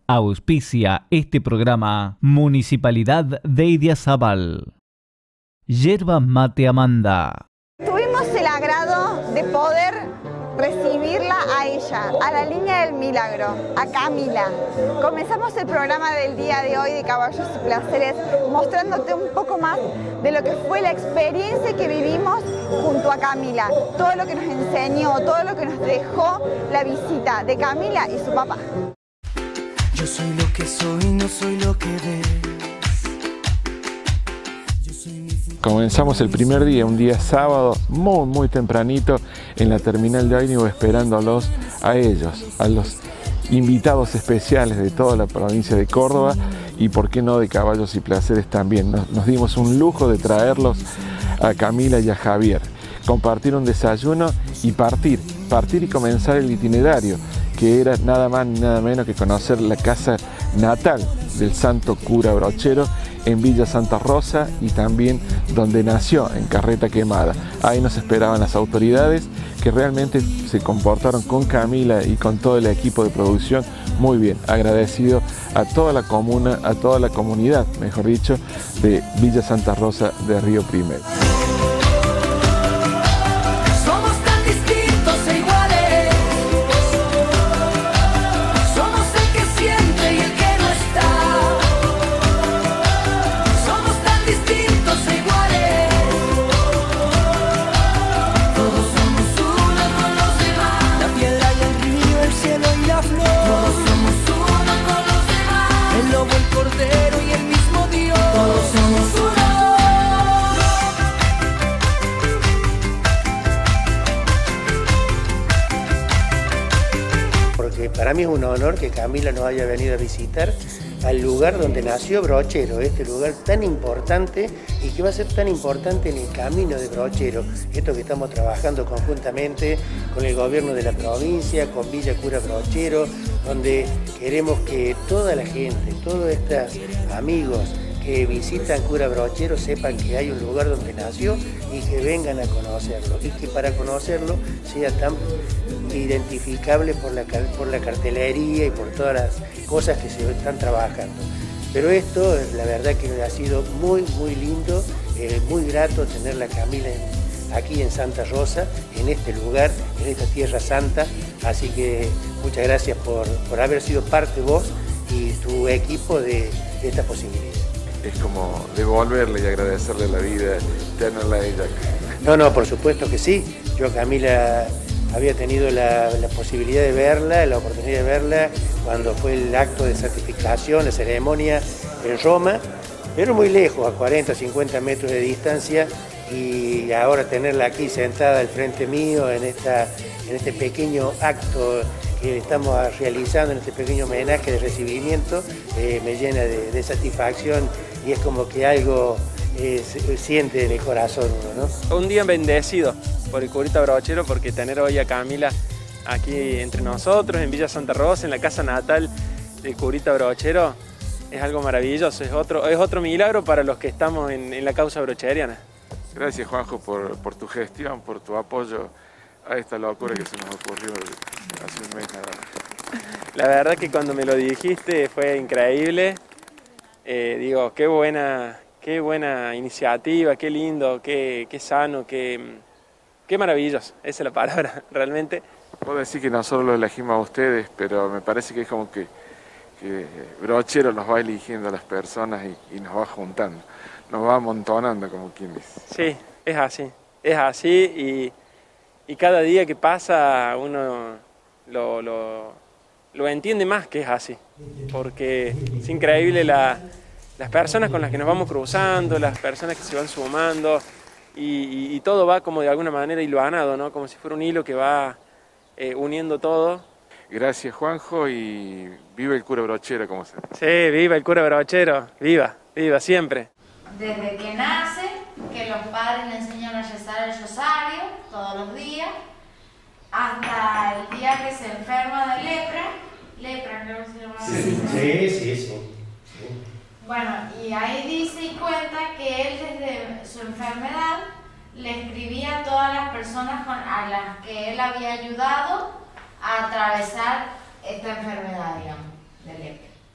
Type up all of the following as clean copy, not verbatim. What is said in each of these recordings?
Auspicia este programa Municipalidad de Idiazabal. Yerba Mate Amanda. Tuvimos el agrado de poder recibirla a ella, a la Línea del Milagro, a Camila. Comenzamos el programa del día de hoy de Caballos y Placeres mostrándote un poco más de lo que fue la experiencia que vivimos junto a Camila. Todo lo que nos enseñó, todo lo que nos dejó la visita de Camila y su papá. Yo soy lo que soy, no soy lo que ves. Comenzamos el primer día, un día sábado, muy tempranito, en la terminal de ómnibus, esperándolos a ellos, a los invitados especiales de toda la provincia de Córdoba y por qué no de Caballos y Placeres también. Nos dimos un lujo de traerlos a Camila y a Javier, compartir un desayuno y partir y comenzar el itinerario, que era nada más ni nada menos que conocer la casa natal del santo cura Brochero en Villa Santa Rosa y también donde nació, en Carreta Quemada. Ahí nos esperaban las autoridades que realmente se comportaron con Camila y con todo el equipo de producción muy bien. Agradecido a toda la comuna, a toda la comunidad, mejor dicho, de Villa Santa Rosa de Río Primero. Para mí es un honor que Camila nos haya venido a visitar al lugar donde nació Brochero, este lugar tan importante y que va a ser tan importante en el camino de Brochero. Esto que estamos trabajando conjuntamente con el gobierno de la provincia, con Villa Cura Brochero, donde queremos que toda la gente, todos estos amigos que visitan Cura Brochero sepan que hay un lugar donde nació y que vengan a conocerlo y que para conocerlo sea tan identificable por la cartelería y por todas las cosas que se están trabajando. Pero esto, la verdad que ha sido muy lindo, muy grato tenerla a Camila aquí en Santa Rosa, en este lugar, en esta Tierra Santa, así que muchas gracias por haber sido parte vos y tu equipo de esta posibilidad. Es como devolverle y agradecerle la vida, tenerla a ella. No, por supuesto que sí. Yo, Camila, había tenido la posibilidad de verla, la oportunidad de verla cuando fue el acto de certificación, la ceremonia en Roma, pero muy lejos, a 40, 50 metros de distancia, y ahora tenerla aquí sentada al frente mío en este pequeño acto que estamos realizando, en este pequeño homenaje de recibimiento, me llena de satisfacción y es como que algo se siente en el corazón uno, ¿no? Un día bendecido por el curita Brochero, porque tener hoy a Camila aquí entre nosotros, en Villa Santa Rosa, en la casa natal del curita Brochero, es algo maravilloso, es otro milagro para los que estamos en la causa brocheriana. Gracias, Juanjo, por tu gestión, por tu apoyo a esta locura que se nos ocurrió hace un mes nada más. La verdad que cuando me lo dijiste fue increíble. Digo, qué buena iniciativa, qué lindo, qué sano, qué maravilloso. Esa es la palabra, realmente. Puedo decir que nosotros lo elegimos a ustedes, pero me parece que es como que Brochero nos va eligiendo a las personas y nos va juntando, nos va amontonando, como quien dice. Sí, es así y cada día que pasa uno lo entiende más que es así, porque es increíble las personas con las que nos vamos cruzando, las personas que se van sumando y todo va como de alguna manera hilvanado, ¿no? Como si fuera un hilo que va uniendo todo. Gracias, Juanjo, y viva el cura Brochero, como se dice. Sí, viva el cura Brochero, viva siempre. Desde que nace, que los padres le enseñan a rezar el rosario todos los días, hasta el día que se enferma de lepra creo que se llama así. Sí. Bueno, y ahí dice y cuenta que él desde su enfermedad le escribía a todas las personas a las que él había ayudado a atravesar esta enfermedad, digamos, de lepra.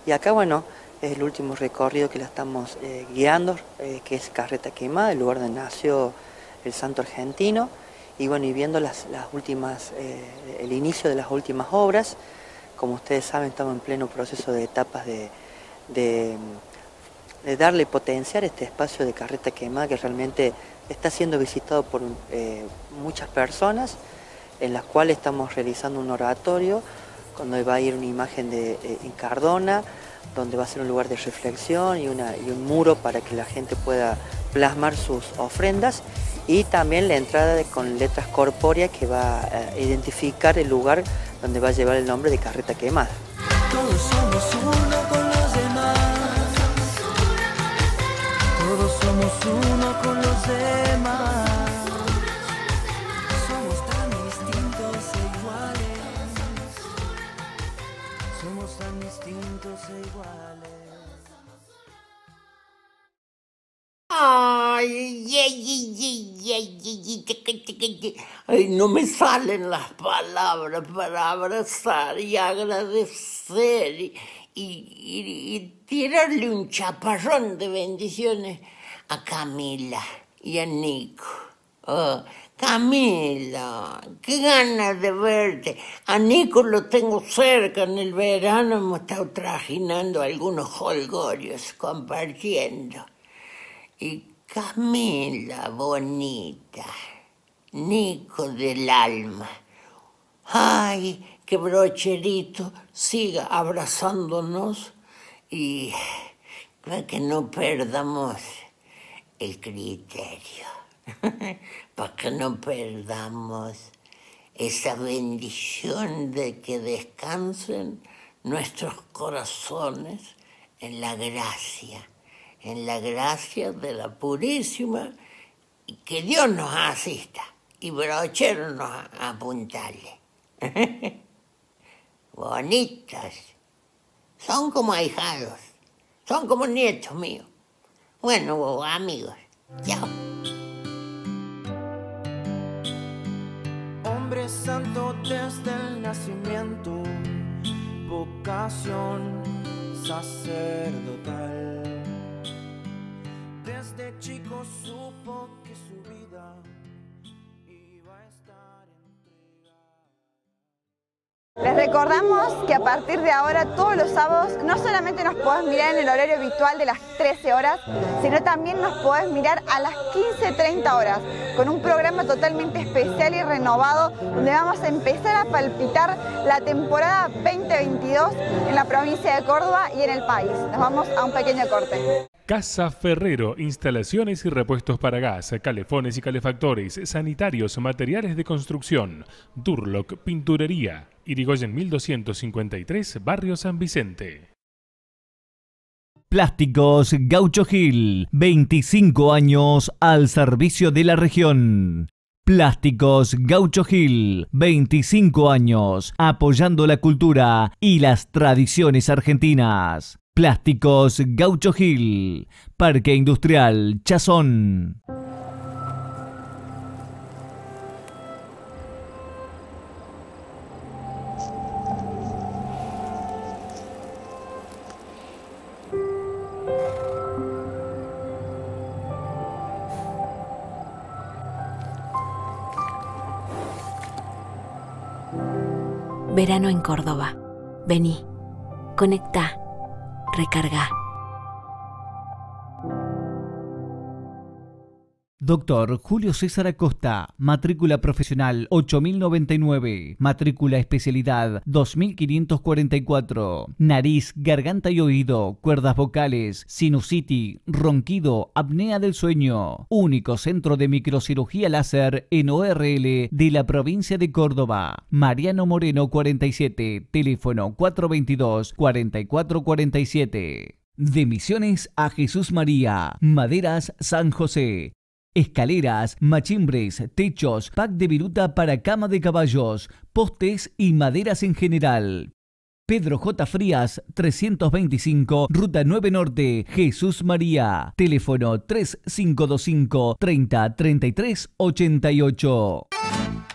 Y acá, bueno, es el último recorrido que la estamos guiando, que es Carreta Quemada, el lugar donde nació el santo argentino. Y bueno, y viendo las últimas, el inicio de las últimas obras. Como ustedes saben, estamos en pleno proceso de etapas de darle y potenciar este espacio de Carreta Quemada, que realmente está siendo visitado por muchas personas, en las cuales estamos realizando un oratorio, donde va a ir una imagen en Cardona, donde va a ser un lugar de reflexión y un muro para que la gente pueda plasmar sus ofrendas, y también la entrada con letras corpóreas que va a identificar el lugar donde va a llevar el nombre de Carreta Quemada. Todos somos uno con los demás. Todos somos uno con los demás. Somos tan distintos e iguales. Somos tan distintos e iguales. Ay, no me salen las palabras para abrazar y agradecer y tirarle un chaparrón de bendiciones a Camila y a Nico. Oh, Camila, qué ganas de verte. A Nico lo tengo cerca en el verano, hemos estado trajinando algunos jolgorios, compartiendo. Y Camila, bonita, Nico del alma, ay, que Brocherito siga abrazándonos y para que no perdamos el criterio, para que no perdamos esa bendición de que descansen nuestros corazones en la gracia de la Purísima, y que Dios nos asista y Brochero nos apuntale. Bonitas, son como ahijados, son como nietos míos. Bueno, amigos, chao. Hombre santo desde el nacimiento, vocación sacerdotal. Desde chico supo que su vida iba a estar entregada. Les recordamos que a partir de ahora, todos los sábados, no solamente nos podés mirar en el horario habitual de las 13 horas, sino también nos podés mirar a las 15:30 horas, con un programa totalmente especial y renovado, donde vamos a empezar a palpitar la temporada 2022 en la provincia de Córdoba y en el país. Nos vamos a un pequeño corte. Casa Ferrero, instalaciones y repuestos para gas, calefones y calefactores, sanitarios, materiales de construcción, Durlock, pinturería, Irigoyen 1253, Barrio San Vicente. Plásticos Gaucho Gil, 25 años al servicio de la región. Plásticos Gaucho Gil, 25 años apoyando la cultura y las tradiciones argentinas. Plásticos Gaucho Gil, Parque Industrial Chazón. Verano en Córdoba. Vení, conectá, recarga. Doctor Julio César Acosta, matrícula profesional 8099, matrícula especialidad 2544, nariz, garganta y oído, cuerdas vocales, sinusitis, ronquido, apnea del sueño. Único centro de microcirugía láser en ORL de la provincia de Córdoba. Mariano Moreno 47, teléfono 422-4447. De Misiones a Jesús María, Maderas San José. Escaleras, machimbres, techos, pack de viruta para cama de caballos, postes y maderas en general. Pedro J. Frías, 325, Ruta 9 Norte, Jesús María. Teléfono 3525 30 33 88.